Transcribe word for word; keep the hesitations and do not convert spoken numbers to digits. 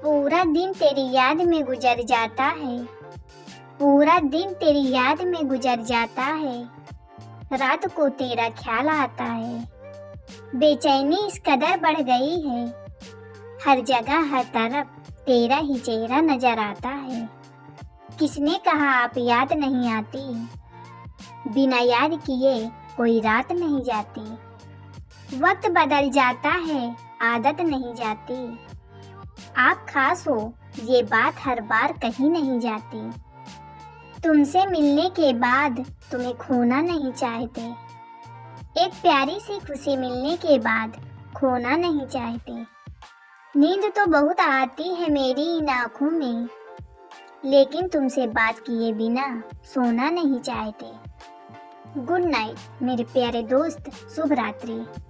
पूरा दिन तेरी याद में गुजर जाता है, पूरा दिन तेरी याद में गुजर जाता है, रात को तेरा ख्याल आता है। बेचैनी इस कदर बढ़ गई है, हर जगह हर तरफ तेरा ही चेहरा नजर आता है। किसने कहा आप याद नहीं आती, बिना याद किए कोई रात नहीं जाती। वक्त बदल जाता है, आदत नहीं जाती। आप खास हो ये बात हर बार कहीं नहीं जाती। तुमसे मिलने के बाद तुम्हें खोना नहीं चाहते, एक प्यारी सी खुशी मिलने के बाद खोना नहीं चाहते। नींद तो बहुत आती है मेरी इन आँखों में, लेकिन तुमसे बात किए बिना सोना नहीं चाहते। गुड नाइट मेरे प्यारे दोस्त, शुभ रात्रि।